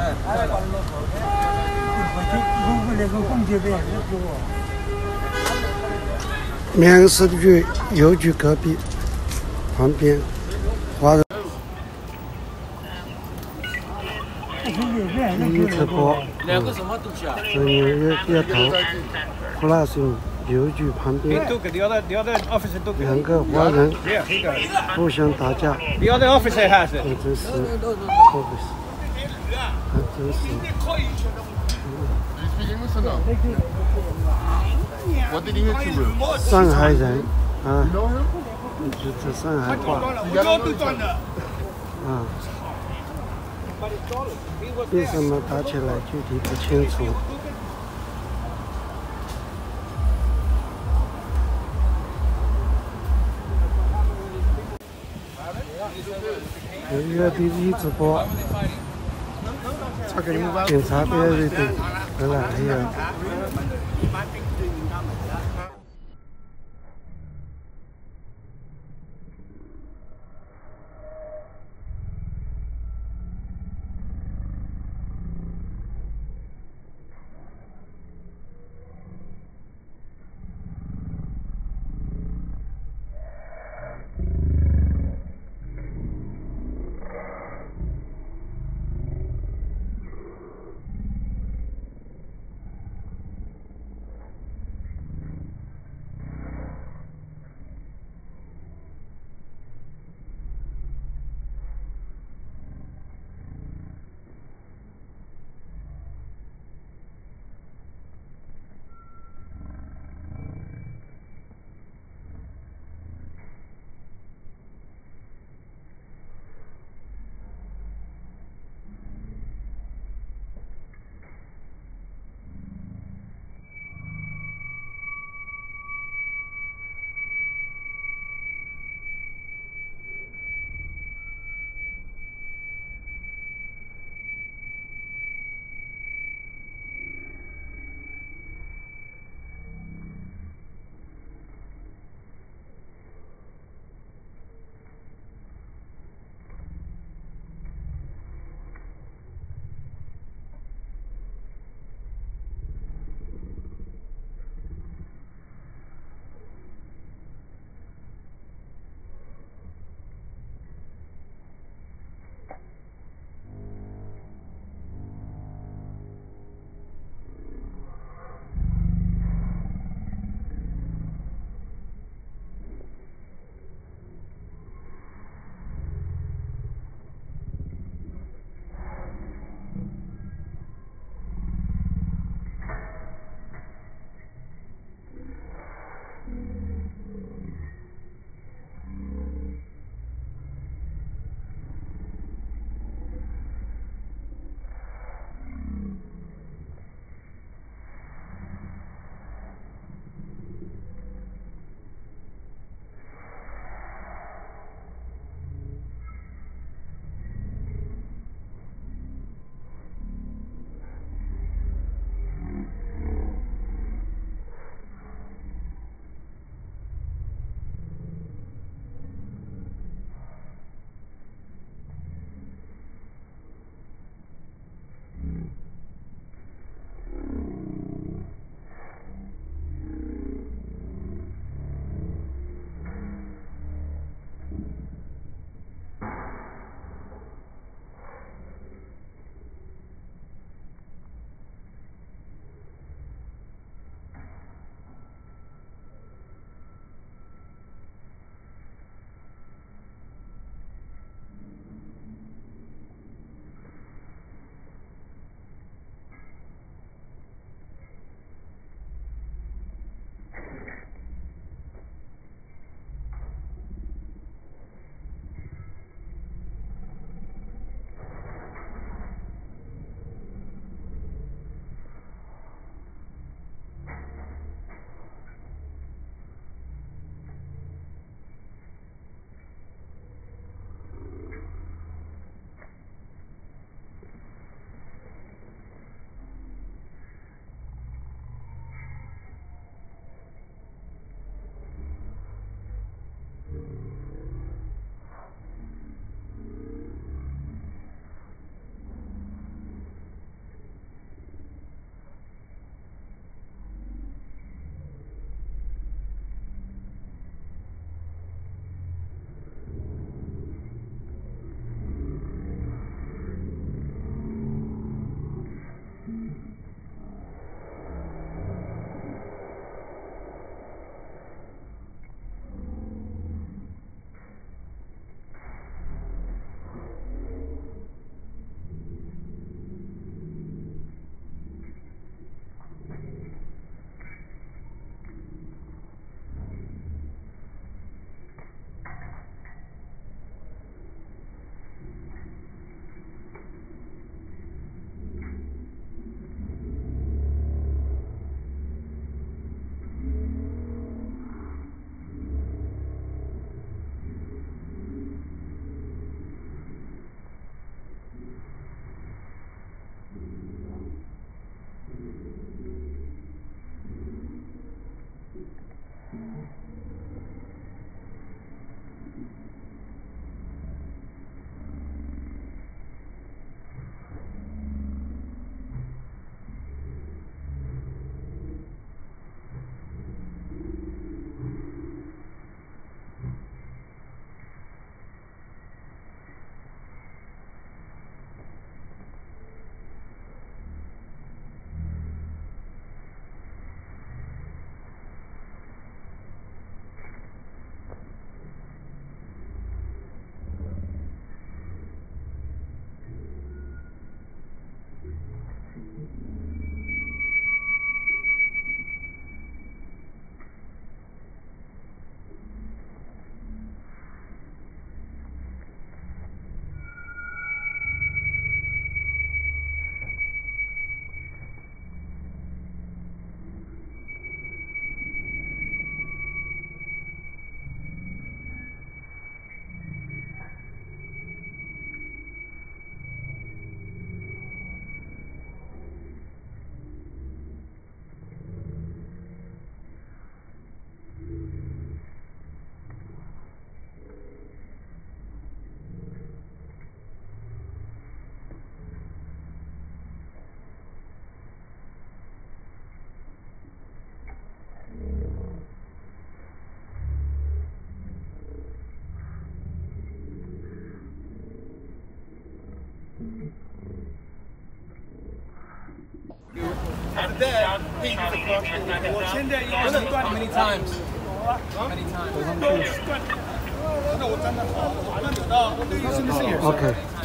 绵市局邮局隔壁旁边，华人第一直播， 两个什么东西啊？ 这有街头，普拉逊邮局旁边，两个华人互相打架，这真是还真是。 上海人啊，这上海话啊，为什么打起来具体不清楚。1月1直播。 警察队瑞队回来还有。 Many times. Many times. OK。